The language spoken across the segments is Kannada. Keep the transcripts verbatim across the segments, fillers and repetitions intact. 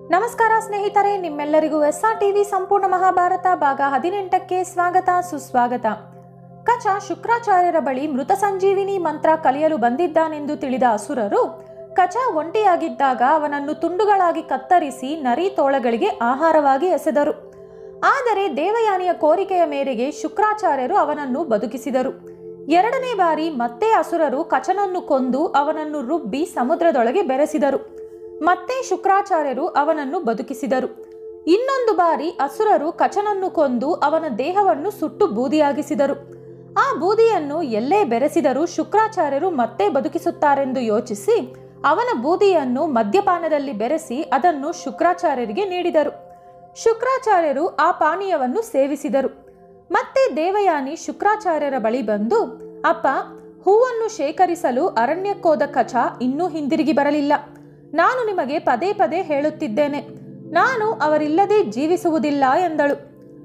ನಮಸ್ಕಾರ ಸ್ನೇಹಿತರೆ, ನಿಮ್ಮೆಲ್ಲರಿಗೂ ಎಸ್ ಆರ್ ಟಿವಿ ಸಂಪೂರ್ಣ ಮಹಾಭಾರತ ಭಾಗ ಹದಿನೆಂಟಕ್ಕೆ ಸ್ವಾಗತ ಸುಸ್ವಾಗತ. ಕಚ ಶುಕ್ರಾಚಾರ್ಯರ ಬಳಿ ಮೃತ ಸಂಜೀವಿನಿ ಮಂತ್ರ ಕಲಿಯಲು ಬಂದಿದ್ದಾನೆಂದು ತಿಳಿದ ಅಸುರರು ಕಚ ಒಂಟಿಯಾಗಿದ್ದಾಗ ಅವನನ್ನು ತುಂಡುಗಳಾಗಿ ಕತ್ತರಿಸಿ ನರಿ ತೋಳಗಳಿಗೆ ಆಹಾರವಾಗಿ ಎಸೆದರು. ಆದರೆ ದೇವಯಾನಿಯ ಕೋರಿಕೆಯ ಮೇರೆಗೆ ಶುಕ್ರಾಚಾರ್ಯರು ಅವನನ್ನು ಬದುಕಿಸಿದರು. ಎರಡನೇ ಬಾರಿ ಮತ್ತೆ ಅಸುರರು ಕಚನನ್ನು ಕೊಂದು ಅವನನ್ನು ರುಬ್ಬಿ ಸಮುದ್ರದೊಳಗೆ ಬೆರೆಸಿದರು. ಮತ್ತೆ ಶುಕ್ರಾಚಾರ್ಯರು ಅವನನ್ನು ಬದುಕಿಸಿದರು. ಇನ್ನೊಂದು ಬಾರಿ ಅಸುರರು ಕಚನನ್ನು ಕೊಂದು ಅವನ ದೇಹವನ್ನು ಸುಟ್ಟು ಬೂದಿಯಾಗಿಸಿದರು. ಆ ಬೂದಿಯನ್ನು ಎಲ್ಲೇ ಬೆರೆಸಿದರೂ ಶುಕ್ರಾಚಾರ್ಯರು ಮತ್ತೆ ಬದುಕಿಸುತ್ತಾರೆಂದು ಯೋಚಿಸಿ ಅವನ ಬೂದಿಯನ್ನು ಮದ್ಯಪಾನದಲ್ಲಿ ಬೆರೆಸಿ ಅದನ್ನು ಶುಕ್ರಾಚಾರ್ಯರಿಗೆ ನೀಡಿದರು. ಶುಕ್ರಾಚಾರ್ಯರು ಆ ಪಾನೀಯವನ್ನು ಸೇವಿಸಿದರು. ಮತ್ತೆ ದೇವಯಾನಿ ಶುಕ್ರಾಚಾರ್ಯರ ಬಳಿ ಬಂದು, ಅಪ್ಪ, ಹೂವನ್ನು ಶೇಖರಿಸಲು ಅರಣ್ಯಕ್ಕೋದ ಕಚ ಇನ್ನೂ ಹಿಂದಿರುಗಿ ಬರಲಿಲ್ಲ. ನಾನು ನಿಮಗೆ ಪದೇ ಪದೇ ಹೇಳುತ್ತಿದ್ದೇನೆ, ನಾನು ಅವರಿಲ್ಲದೆ ಜೀವಿಸುವುದಿಲ್ಲ ಎಂದಳು.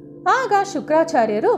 ಆಗ ಶುಕ್ರಾಚಾರ್ಯರು,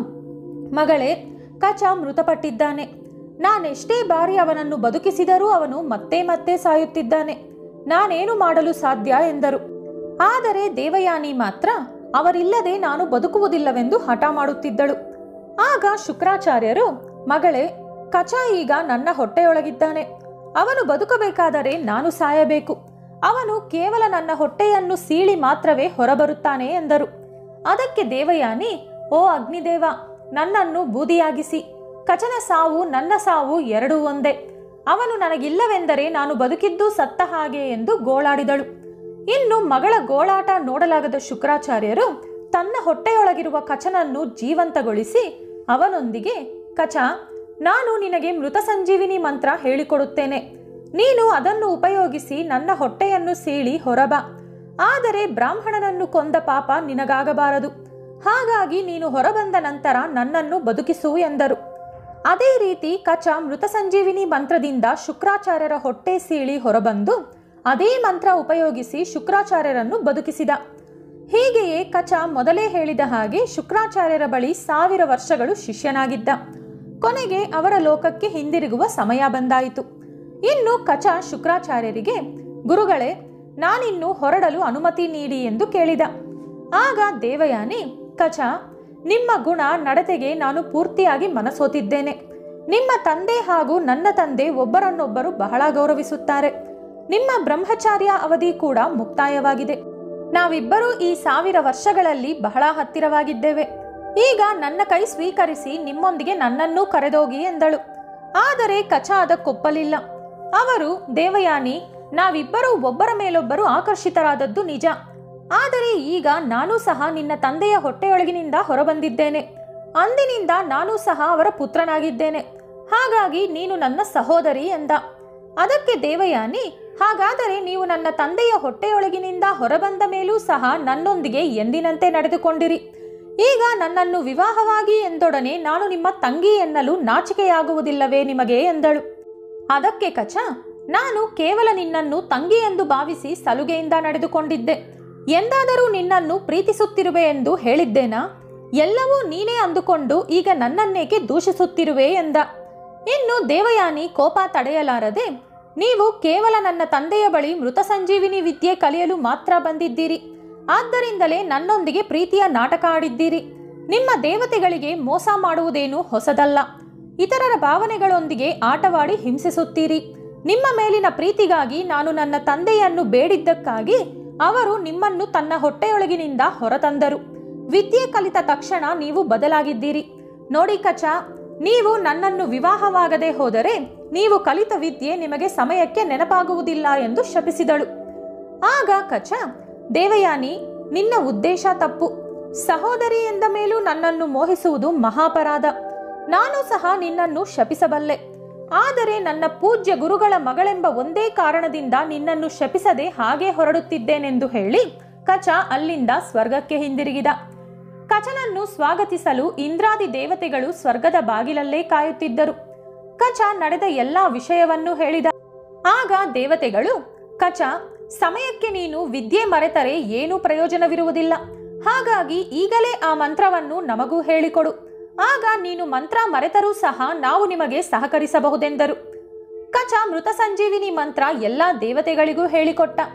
ಮಗಳೇ, ಕಚ ಮೃತಪಟ್ಟಿದ್ದಾನೆ. ನಾನೆಷ್ಟೇ ಬಾರಿ ಅವನನ್ನು ಬದುಕಿಸಿದರೂ ಅವನು ಮತ್ತೆ ಮತ್ತೆ ಸಾಯುತ್ತಿದ್ದಾನೆ. ನಾನೇನು ಮಾಡಲು ಸಾಧ್ಯ ಎಂದರು. ಆದರೆ ದೇವಯಾನಿ ಮಾತ್ರ ಅವರಿಲ್ಲದೆ ನಾನು ಬದುಕುವುದಿಲ್ಲವೆಂದು ಹಠ ಮಾಡುತ್ತಿದ್ದಳು. ಆಗ ಶುಕ್ರಾಚಾರ್ಯರು, ಮಗಳೇ, ಕಚ ಈಗ ನನ್ನ ಹೊಟ್ಟೆಯೊಳಗಿದ್ದಾನೆ. ಅವನು ಬದುಕಬೇಕಾದರೆ ನಾನು ಸಾಯಬೇಕು. ಅವನು ಕೇವಲ ನನ್ನ ಹೊಟ್ಟೆಯನ್ನು ಸೀಳಿ ಮಾತ್ರವೇ ಹೊರಬರುತ್ತಾನೆ ಎಂದರು. ಅದಕ್ಕೆ ದೇವಯಾನಿ, ಓ ಅಗ್ನಿದೇವ, ನನ್ನನ್ನು ಬೂದಿಯಾಗಿಸಿ. ಕಚನ ಸಾವು ನನ್ನ ಸಾವು ಎರಡೂ ಒಂದೇ. ಅವನು ನನಗಿಲ್ಲವೆಂದರೆ ನಾನು ಬದುಕಿದ್ದು ಸತ್ತ ಹಾಗೆ ಎಂದು ಗೋಳಾಡಿದಳು. ಇನ್ನು ಮಗಳ ಗೋಳಾಟ ನೋಡಲಾಗದ ಶುಕ್ರಾಚಾರ್ಯರು ತನ್ನ ಹೊಟ್ಟೆಯೊಳಗಿರುವ ಕಚನನ್ನು ಜೀವಂತಗೊಳಿಸಿ ಅವನೊಂದಿಗೆ, ಕಚ, ನಾನು ನಿನಗೆ ಮೃತ ಸಂಜೀವಿನಿ ಮಂತ್ರ ಹೇಳಿಕೊಡುತ್ತೇನೆ. ನೀನು ಅದನ್ನು ಉಪಯೋಗಿಸಿ ನನ್ನ ಹೊಟ್ಟೆಯನ್ನು ಸೀಳಿ ಹೊರಬಾ. ಆದರೆ ಬ್ರಾಹ್ಮಣನನ್ನು ಕೊಂದ ಪಾಪ ನಿನಗಾಗಬಾರದು. ಹಾಗಾಗಿ ನೀನು ಹೊರಬಂದ ನಂತರ ನನ್ನನ್ನು ಬದುಕಿಸು ಎಂದರು. ಅದೇ ರೀತಿ ಕಚ ಮೃತ ಸಂಜೀವಿನಿ ಮಂತ್ರದಿಂದ ಶುಕ್ರಾಚಾರ್ಯರ ಹೊಟ್ಟೆ ಸೀಳಿ ಹೊರಬಂದು ಅದೇ ಮಂತ್ರ ಉಪಯೋಗಿಸಿ ಶುಕ್ರಾಚಾರ್ಯರನ್ನು ಬದುಕಿಸಿದ. ಹೀಗೆಯೇ ಕಚ ಮೊದಲೇ ಹೇಳಿದ ಹಾಗೆ ಶುಕ್ರಾಚಾರ್ಯರ ಬಳಿ ಸಾವಿರ ವರ್ಷಗಳು ಶಿಷ್ಯನಾಗಿದ್ದ. ಕೊನೆಗೆ ಅವರ ಲೋಕಕ್ಕೆ ಹಿಂದಿರುಗುವ ಸಮಯ ಬಂದಾಯಿತು. ಇನ್ನು ಕಚ ಶುಕ್ರಾಚಾರ್ಯರಿಗೆ, ಗುರುಗಳೇ, ನಾನಿನ್ನು ಹೊರಡಲು ಅನುಮತಿ ನೀಡಿ ಎಂದು ಕೇಳಿದ. ಆಗ ದೇವಯಾನಿ, ಕಚ, ನಿಮ್ಮ ಗುಣ ನಡತೆಗೆ ನಾನು ಪೂರ್ತಿಯಾಗಿ ಮನಸೋತಿದ್ದೇನೆ. ನಿಮ್ಮ ತಂದೆ ಹಾಗೂ ನನ್ನ ತಂದೆ ಒಬ್ಬರನ್ನೊಬ್ಬರು ಬಹಳ ಗೌರವಿಸುತ್ತಾರೆ. ನಿಮ್ಮ ಬ್ರಹ್ಮಚಾರ್ಯ ಅವಧಿ ಕೂಡ ಮುಕ್ತಾಯವಾಗಿದೆ. ನಾವಿಬ್ಬರೂ ಈ ಸಾವಿರ ವರ್ಷಗಳಲ್ಲಿ ಬಹಳ ಹತ್ತಿರವಾಗಿದ್ದೇವೆ. ಈಗ ನನ್ನ ಕೈ ಸ್ವೀಕರಿಸಿ ನಿಮ್ಮೊಂದಿಗೆ ನನ್ನನ್ನೂ ಕರೆದೋಗಿ ಎಂದಳು. ಆದರೆ ಕಚ ಅದಕ್ಕೊಪ್ಪಲಿಲ್ಲ. ಅವರು, ದೇವಯಾನಿ, ನಾವಿಬ್ಬರೂ ಒಬ್ಬರ ಮೇಲೊಬ್ಬರು ಆಕರ್ಷಿತರಾದದ್ದು ನಿಜ. ಆದರೆ ಈಗ ನಾನೂ ಸಹ ನಿನ್ನ ತಂದೆಯ ಹೊಟ್ಟೆಯೊಳಗಿನಿಂದ ಹೊರಬಂದಿದ್ದೇನೆ. ಅಂದಿನಿಂದ ನಾನೂ ಸಹ ಅವರ ಪುತ್ರನಾಗಿದ್ದೇನೆ. ಹಾಗಾಗಿ ನೀನು ನನ್ನ ಸಹೋದರಿ ಎಂದ. ಅದಕ್ಕೆ ದೇವಯಾನಿ, ಹಾಗಾದರೆ ನೀವು ನನ್ನ ತಂದೆಯ ಹೊಟ್ಟೆಯೊಳಗಿನಿಂದ ಹೊರಬಂದ ಮೇಲೂ ಸಹ ನನ್ನೊಂದಿಗೆ ಎಂದಿನಂತೆ ನಡೆದುಕೊಂಡಿರಿ. ಈಗ ನನ್ನನ್ನು ವಿವಾಹವಾಗಿ ಎಂದೊಡನೆ ನಾನು ನಿಮ್ಮ ತಂಗಿ ಎನ್ನಲು ನಾಚಿಕೆಯಾಗುವುದಿಲ್ಲವೇ ನಿಮಗೆ ಎಂದಳು. ಅದಕ್ಕೆ ಕಚ, ನಾನು ಕೇವಲ ನಿನ್ನನ್ನು ತಂಗಿ ಎಂದು ಭಾವಿಸಿ ಸಲುಗೆಯಿಂದ ನಡೆದುಕೊಂಡಿದ್ದೆ. ಎಂದಾದರೂ ನಿನ್ನನ್ನು ಪ್ರೀತಿಸುತ್ತಿರುವೆ ಎಂದು ಹೇಳಿದ್ದೇನಾ? ಎಲ್ಲವೂ ನೀನೇ ಅಂದುಕೊಂಡು ಈಗ ನನ್ನನ್ನೇಕೆ ದೂಷಿಸುತ್ತಿರುವೆ ಎಂದ. ಇನ್ನು ದೇವಯಾನಿ ಕೋಪ ತಡೆಯಲಾರದೆ, ನೀವು ಕೇವಲ ನನ್ನ ತಂದೆಯ ಬಳಿ ಮೃತ ಸಂಜೀವಿನಿ ವಿದ್ಯೆ ಕಲಿಯಲು ಮಾತ್ರ ಬಂದಿದ್ದೀರಿ. ಆದ್ದರಿಂದಲೇ ನನ್ನೊಂದಿಗೆ ಪ್ರೀತಿಯ ನಾಟಕ ಆಡಿದ್ದೀರಿ. ನಿಮ್ಮ ದೇವತೆಗಳಿಗೆ ಮೋಸ ಮಾಡುವುದೇನು ಹೊಸದಲ್ಲ. ಇತರರ ಭಾವನೆಗಳೊಂದಿಗೆ ಆಟವಾಡಿ ಹಿಂಸಿಸುತ್ತೀರಿ. ನಿಮ್ಮ ಮೇಲಿನ ಪ್ರೀತಿಗಾಗಿ ನಾನು ನನ್ನ ತಂದೆಯನ್ನು ಬೇಡಿದ್ದಕ್ಕಾಗಿ ಅವರು ನಿಮ್ಮನ್ನು ತನ್ನ ಹೊಟ್ಟೆಯೊಳಗಿನಿಂದ ಹೊರತಂದರು. ವಿದ್ಯೆ ಕಲಿತ ತಕ್ಷಣ ನೀವು ಬದಲಾಗಿದ್ದೀರಿ. ನೋಡಿ ಕಚ, ನೀವು ನನ್ನನ್ನು ವಿವಾಹವಾಗದೆ ಹೋದರೆ ನೀವು ಕಲಿತ ವಿದ್ಯೆ ನಿಮಗೆ ಸಮಯಕ್ಕೆ ನೆನಪಾಗುವುದಿಲ್ಲ ಎಂದು ಶಪಿಸಿದಳು. ಆಗ ಕಚ, ದೇವಯಾನಿ, ನಿನ್ನ ಉದ್ದೇಶ ತಪ್ಪು. ಸಹೋದರಿ ಎಂದ ಮೇಲೂ ನನ್ನನ್ನು ಮೋಹಿಸುವುದು ಮಹಾಪರಾಧ. ನಾನು ಸಹ ನಿನ್ನನ್ನು ಶಪಿಸಬಲ್ಲೆ. ಆದರೆ ನನ್ನ ಪೂಜ್ಯ ಗುರುಗಳ ಮಗಳೆಂಬ ಒಂದೇ ಕಾರಣದಿಂದ ನಿನ್ನನ್ನು ಶಪಿಸದೆ ಹಾಗೆ ಹೊರಡುತ್ತಿದ್ದೇನೆಂದು ಹೇಳಿ ಕಚ ಅಲ್ಲಿಂದ ಸ್ವರ್ಗಕ್ಕೆ ಹಿಂದಿರುಗಿದ. ಕಚನನ್ನು ಸ್ವಾಗತಿಸಲು ಇಂದ್ರಾದಿ ದೇವತೆಗಳು ಸ್ವರ್ಗದ ಬಾಗಿಲಲ್ಲೇ ಕಾಯುತ್ತಿದ್ದರು. ಕಚ ನಡೆದ ಎಲ್ಲಾ ವಿಷಯವನ್ನು ಹೇಳಿದ. ಆಗ ದೇವತೆಗಳು, ಕಚ, ಸಮಯಕ್ಕೆ ನೀನು ವಿದ್ಯೆ ಮರೆತರೆ ಏನೂ ಪ್ರಯೋಜನವಿರುವುದಿಲ್ಲ. ಹಾಗಾಗಿ ಈಗಲೇ ಆ ಮಂತ್ರವನ್ನು ನಮಗೂ ಹೇಳಿಕೊಡು. ಆಗ ನೀನು ಮಂತ್ರ ಮರೆತರೂ ಸಹ ನಾವು ನಿಮಗೆ ಸಹಕರಿಸಬಹುದೆಂದರು. ಕಚ ಮೃತ ಸಂಜೀವಿನಿ ಮಂತ್ರ ಎಲ್ಲಾ ದೇವತೆಗಳಿಗೂ ಹೇಳಿಕೊಟ್ಟ.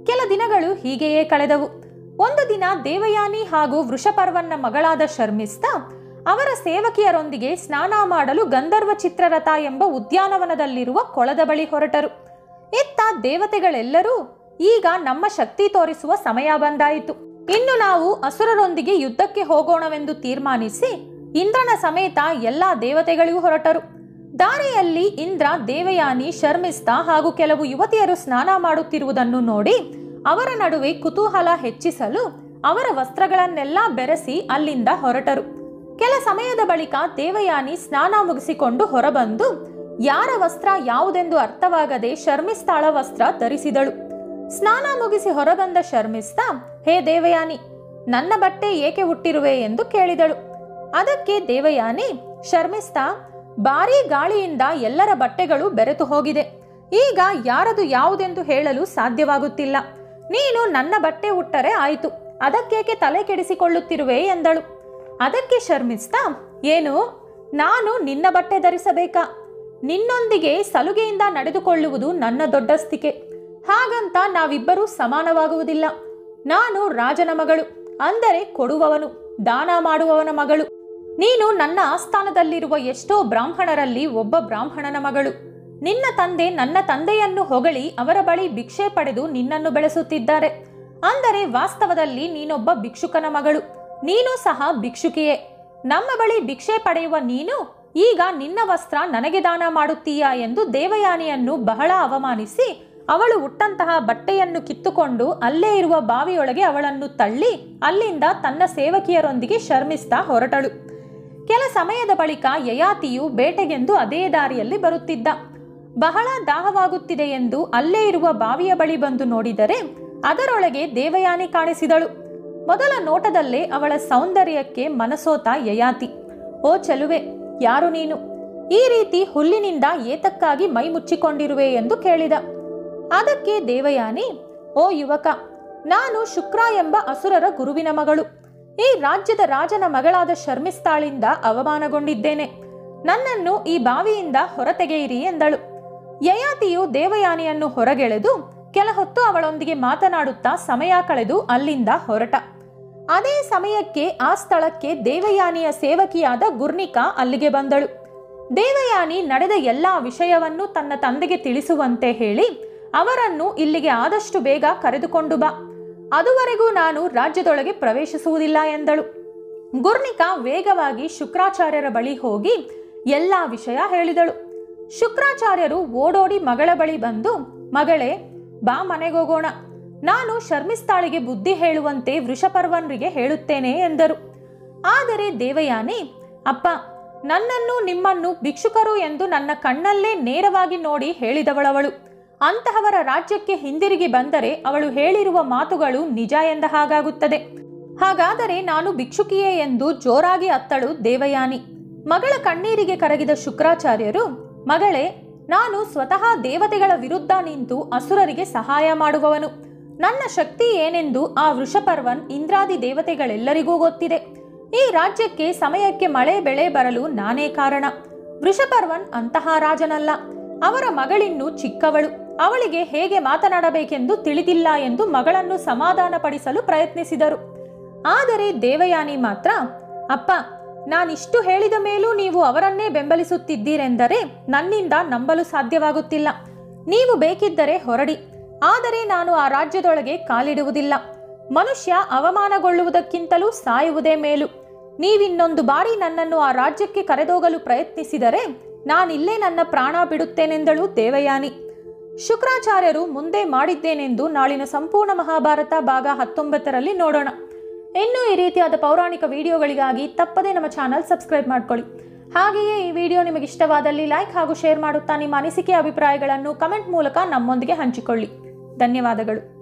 ಕೆಲ ದಿನಗಳು ಹೀಗೆಯೇ ಕಳೆದವು. ಒಂದು ದಿನ ದೇವಯಾನಿ ಹಾಗೂ ವೃಷಪರ್ವನ್ನ ಮಗಳಾದ ಶರ್ಮಿಸ್ತಾ ಅವರ ಸೇವಕಿಯರೊಂದಿಗೆ ಸ್ನಾನ ಮಾಡಲು ಗಂಧರ್ವ ಚಿತ್ರರಥ ಎಂಬ ಉದ್ಯಾನವನದಲ್ಲಿರುವ ಕೊಳದ ಬಳಿ ಹೊರಟರು. ಇತ್ತ ದೇವತೆಗಳೆಲ್ಲರೂ ಈಗ ನಮ್ಮ ಶಕ್ತಿ ತೋರಿಸುವ ಸಮಯ ಬಂದಾಯಿತು, ಇನ್ನು ನಾವು ಅಸುರರೊಂದಿಗೆ ಯುದ್ಧಕ್ಕೆ ಹೋಗೋಣವೆಂದು ತೀರ್ಮಾನಿಸಿ ಇಂದ್ರನ ಸಮೇತ ಎಲ್ಲಾ ದೇವತೆಗಳಿಗೂ ಹೊರಟರು. ದಾರಿಯಲ್ಲಿ ಇಂದ್ರ ದೇವಯಾನಿ, ಶರ್ಮಿಸ್ತಾ ಹಾಗೂ ಕೆಲವು ಯುವತಿಯರು ಸ್ನಾನ ಮಾಡುತ್ತಿರುವುದನ್ನು ನೋಡಿ ಅವರ ನಡುವೆ ಕುತೂಹಲ ಹೆಚ್ಚಿಸಲು ಅವರ ವಸ್ತ್ರಗಳನ್ನೆಲ್ಲ ಬೆರೆಸಿ ಅಲ್ಲಿಂದ ಹೊರಟರು. ಕೆಲ ಸಮಯದ ಬಳಿಕ ದೇವಯಾನಿ ಸ್ನಾನ ಮುಗಿಸಿಕೊಂಡು ಹೊರಬಂದು ಯಾರ ವಸ್ತ್ರ ಯಾವುದೆಂದು ಅರ್ಥವಾಗದೆ ಶರ್ಮಿಸ್ತಾಳ ವಸ್ತ್ರ ಧರಿಸಿದಳು. ಸ್ನಾನ ಮುಗಿಸಿ ಹೊರಬಂದ ಶರ್ಮಿಸ್ತಾ, ಹೇ ದೇವಯಾನಿ, ನನ್ನ ಬಟ್ಟೆ ಏಕೆ ಹುಟ್ಟಿರುವೆ ಎಂದು ಕೇಳಿದಳು. ಅದಕ್ಕೆ ದೇವಯಾನಿ, ಶರ್ಮಿಸ್ತಾ, ಭಾರೀ ಗಾಳಿಯಿಂದ ಎಲ್ಲರ ಬಟ್ಟೆಗಳು ಬೆರೆತು ಹೋಗಿದೆ. ಈಗ ಯಾರದು ಯಾವುದೆಂದು ಹೇಳಲು ಸಾಧ್ಯವಾಗುತ್ತಿಲ್ಲ. ನೀನು ನನ್ನ ಬಟ್ಟೆ ಹುಟ್ಟರೆ ಆಯಿತು, ಅದಕ್ಕೇಕೆ ತಲೆ ಕೆಡಿಸಿಕೊಳ್ಳುತ್ತಿರುವೆ ಎಂದಳು. ಅದಕ್ಕೆ ಶರ್ಮಿಸ್ತಾ, ಏನು, ನಾನು ನಿನ್ನ ಬಟ್ಟೆ ಧರಿಸಬೇಕಾ? ನಿನ್ನೊಂದಿಗೆ ಸಲುಗೆಯಿಂದ ನಡೆದುಕೊಳ್ಳುವುದು ನನ್ನ ದೊಡ್ಡಸ್ತಿಕೆ. ಹಾಗಂತ ನಾವಿಬ್ಬರೂ ಸಮಾನವಾಗುವುದಿಲ್ಲ. ನಾನು ರಾಜನ ಮಗಳು, ಅಂದರೆ ಕೊಡುವವನು, ದಾನ ಮಾಡುವವನ ಮಗಳು. ನೀನು ನನ್ನ ಆಸ್ಥಾನದಲ್ಲಿರುವ ಎಷ್ಟೋ ಬ್ರಾಹ್ಮಣರಲ್ಲಿ ಒಬ್ಬ ಬ್ರಾಹ್ಮಣನ ಮಗಳು. ನಿನ್ನ ತಂದೆ ನನ್ನ ತಂದೆಯನ್ನು ಹೊಗಳಿ ಅವರ ಬಳಿ ಭಿಕ್ಷೆ ಪಡೆದು ನಿನ್ನನ್ನು ಬೆಳೆಸುತ್ತಿದ್ದಾರೆ. ಅಂದರೆ ವಾಸ್ತವದಲ್ಲಿ ನೀನೊಬ್ಬ ಭಿಕ್ಷುಕನ ಮಗಳು. ನೀನು ಸಹ ಭಿಕ್ಷುಕಿಯೇ. ನಮ್ಮ ಬಳಿ ಭಿಕ್ಷೆ ಪಡೆಯುವ ನೀನು ಈಗ ನಿನ್ನ ವಸ್ತ್ರ ನನಗೆ ದಾನ ಮಾಡುತ್ತೀಯಾ ಎಂದು ದೇವಯಾನಿಯನ್ನು ಬಹಳ ಅವಮಾನಿಸಿ ಅವಳು ಉಟ್ಟಂತಹ ಬಟ್ಟೆಯನ್ನು ಕಿತ್ತುಕೊಂಡು ಅಲ್ಲೇ ಇರುವ ಬಾವಿಯೊಳಗೆ ಅವಳನ್ನು ತಳ್ಳಿ ಅಲ್ಲಿಂದ ತನ್ನ ಸೇವಕಿಯರೊಂದಿಗೆ ಶರ್ಮಿಸ್ತಾ ಹೊರಟಳು. ಕೆಲ ಸಮಯದ ಬಳಿಕ ಯಯಾತಿಯು ಬೇಟೆಗೆಂದು ಅದೇ ದಾರಿಯಲ್ಲಿ ಬರುತ್ತಿದ್ದ. ಬಹಳ ದಾಹವಾಗುತ್ತಿದೆ ಎಂದು ಅಲ್ಲೇ ಇರುವ ಬಾವಿಯ ಬಳಿ ಬಂದು ನೋಡಿದರೆ ಅದರೊಳಗೆ ದೇವಯಾನಿ ಕಾಣಿಸಿದಳು. ಮೊದಲ ನೋಟದಲ್ಲೇ ಅವಳ ಸೌಂದರ್ಯಕ್ಕೆ ಮನಸೋತ ಯಯಾತಿ, ಓ ಚೆಲುವೆ, ಯಾರು ನೀನು? ಈ ರೀತಿ ಹುಲ್ಲಿನಿಂದ ಏತಕ್ಕಾಗಿ ಮೈ ಮುಚ್ಚಿಕೊಂಡಿರುವೆ ಎಂದು ಕೇಳಿದ. ಅದಕ್ಕೆ ದೇವಯಾನಿ, ಓ ಯುವಕ, ನಾನು ಶುಕ್ರ ಎಂಬ ಅಸುರರ ಗುರುವಿನ ಮಗಳು. ಈ ರಾಜ್ಯದ ರಾಜನ ಮಗಳಾದ ಶರ್ಮಿಸ್ತಾಳಿಂದ ಅವಮಾನಗೊಂಡಿದ್ದೇನೆ. ನನ್ನನ್ನು ಈ ಬಾವಿಯಿಂದ ಹೊರತೆಗೆಯಿರಿ ಎಂದಳು. ಯಯಾತಿಯು ದೇವಯಾನಿಯನ್ನು ಹೊರಗೆಳೆದು ಕೆಲ ಹೊತ್ತು ಅವಳೊಂದಿಗೆ ಮಾತನಾಡುತ್ತಾ ಸಮಯ ಕಳೆದು ಅಲ್ಲಿಂದ ಹೊರಟ. ಅದೇ ಸಮಯಕ್ಕೆ ಆ ಸ್ಥಳಕ್ಕೆ ದೇವಯಾನಿಯ ಸೇವಕಿಯಾದ ಗುರ್ನಿಕಾ ಅಲ್ಲಿಗೆ ಬಂದಳು. ದೇವಯಾನಿ ನಡೆದ ಎಲ್ಲಾ ವಿಷಯವನ್ನು ತನ್ನ ತಂದೆಗೆ ತಿಳಿಸುವಂತೆ ಹೇಳಿ ಅವರನ್ನು ಇಲ್ಲಿಗೆ ಆದಷ್ಟು ಬೇಗ ಕರೆದುಕೊಂಡು ಬಾ, ಅದುವರೆಗೂ ನಾನು ರಾಜ್ಯದೊಳಗೆ ಪ್ರವೇಶಿಸುವುದಿಲ್ಲ ಎಂದಳು. ಗುರ್ನಿಕಾ ವೇಗವಾಗಿ ಶುಕ್ರಾಚಾರ್ಯರ ಬಳಿ ಹೋಗಿ ಎಲ್ಲಾ ವಿಷಯ ಹೇಳಿದಳು. ಶುಕ್ರಾಚಾರ್ಯರು ಓಡೋಡಿ ಮಗಳ ಬಳಿ ಬಂದು, ಮಗಳೇ, ಬಾ ಮನೆಗೋಗೋಣ. ನಾನು ಶರ್ಮಿಸ್ತಾಳಿಗೆ ಬುದ್ಧಿ ಹೇಳುವಂತೆ ವೃಷಪರ್ವನ್ರಿಗೆ ಹೇಳುತ್ತೇನೆ ಎಂದರು. ಆದರೆ ದೇವಯಾನಿ, ಅಪ್ಪ, ನನ್ನನ್ನು ನಿಮ್ಮನ್ನು ಭಿಕ್ಷುಕರು ಎಂದು ನನ್ನ ಕಣ್ಣಲ್ಲೇ ನೇರವಾಗಿ ನೋಡಿ ಹೇಳಿದವಳವಳು. ಅಂತಹವರ ರಾಜ್ಯಕ್ಕೆ ಹಿಂದಿರುಗಿ ಬಂದರೆ ಅವಳು ಹೇಳಿರುವ ಮಾತುಗಳು ನಿಜ ಎಂದ ಹಾಗಾಗುತ್ತದೆ. ಹಾಗಾದರೆ ನಾನು ಭಿಕ್ಷುಕಿಯೇ ಎಂದು ಜೋರಾಗಿ ಅತ್ತಳು ದೇವಯಾನಿ. ಮಗಳ ಕಣ್ಣೀರಿಗೆ ಕರಗಿದ ಶುಕ್ರಾಚಾರ್ಯರು, ಮಗಳೇ, ನಾನು ಸ್ವತಃ ದೇವತೆಗಳ ವಿರುದ್ಧ ನಿಂತು ಅಸುರರಿಗೆ ಸಹಾಯ ಮಾಡುವವನು. ನನ್ನ ಶಕ್ತಿ ಏನೆಂದು ಆ ವೃಷಪರ್ವನ್ ಇಂದ್ರಾದಿ ದೇವತೆಗಳೆಲ್ಲರಿಗೂ ಗೊತ್ತಿದೆ. ಈ ರಾಜ್ಯಕ್ಕೆ ಸಮಯಕ್ಕೆ ಮಳೆ ಬೆಳೆ ಬರಲು ನಾನೇ ಕಾರಣ. ವೃಷಪರ್ವನ್ ಅಂತಹ ರಾಜನಲ್ಲ. ಅವರ ಮಗಳಿನ್ನೂ ಚಿಕ್ಕವಳು. ಅವಳಿಗೆ ಹೇಗೆ ಮಾತನಾಡಬೇಕೆಂದು ತಿಳಿದಿಲ್ಲ ಎಂದು ಮಗಳನ್ನು ಸಮಾಧಾನಪಡಿಸಲು ಪ್ರಯತ್ನಿಸಿದರು. ಆದರೆ ದೇವಯಾನಿ ಮಾತ್ರ, ಅಪ್ಪ, ನಾನಿಷ್ಟು ಹೇಳಿದ ಮೇಲೂ ನೀವು ಅವರನ್ನೇ ಬೆಂಬಲಿಸುತ್ತಿದ್ದೀರೆಂದರೆ ನನ್ನಿಂದ ನಂಬಲು ಸಾಧ್ಯವಾಗುತ್ತಿಲ್ಲ. ನೀವು ಬೇಕಿದ್ದರೆ ಹೊರಡಿ, ಆದರೆ ನಾನು ಆ ರಾಜ್ಯದೊಳಗೆ ಕಾಲಿಡುವುದಿಲ್ಲ. ಮನುಷ್ಯ ಅವಮಾನಗೊಳ್ಳುವುದಕ್ಕಿಂತಲೂ ಸಾಯುವುದೇ ಮೇಲು. ನೀವಿನ್ನೊಂದು ಬಾರಿ ನನ್ನನ್ನು ಆ ರಾಜ್ಯಕ್ಕೆ ಕರೆದೋಗಲು ಪ್ರಯತ್ನಿಸಿದರೆ ನಾನಿಲ್ಲೇ ನನ್ನ ಪ್ರಾಣ ಬಿಡುತ್ತೇನೆಂದಳು ದೇವಯಾನಿ. ಶುಕ್ರಾಚಾರ್ಯರು ಮುಂದೆ ಮಾಡಿದ್ದೇನೆಂದು ನಾಳಿನ ಸಂಪೂರ್ಣ ಮಹಾಭಾರತ ಭಾಗ ಹತ್ತೊಂಬತ್ತರಲ್ಲಿ ನೋಡೋಣ. ಇನ್ನು ಈ ರೀತಿಯಾದ ಪೌರಾಣಿಕ ವಿಡಿಯೋಗಳಿಗಾಗಿ ತಪ್ಪದೇ ನಮ್ಮ ಚಾನಲ್ ಸಬ್ಸ್ಕ್ರೈಬ್ ಮಾಡ್ಕೊಳ್ಳಿ. ಹಾಗೆಯೇ ಈ ವಿಡಿಯೋ ನಿಮಗೆ ಇಷ್ಟವಾದಲ್ಲಿ ಲೈಕ್ ಹಾಗೂ ಶೇರ್ ಮಾಡುತ್ತಾ ನಿಮ್ಮ ಅನಿಸಿಕೆ ಅಭಿಪ್ರಾಯಗಳನ್ನು ಕಮೆಂಟ್ ಮೂಲಕ ನಮ್ಮೊಂದಿಗೆ ಹಂಚಿಕೊಳ್ಳಿ. ಧನ್ಯವಾದಗಳು.